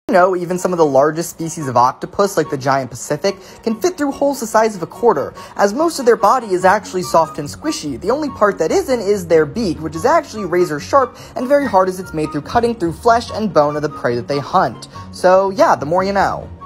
Even some of the largest species of octopus, like the giant Pacific, can fit through holes the size of a quarter, as most of their body is actually soft and squishy. The only part that isn't is their beak, which is actually razor sharp and very hard as it's made through cutting through flesh and bone of the prey that they hunt. So yeah, the more you know.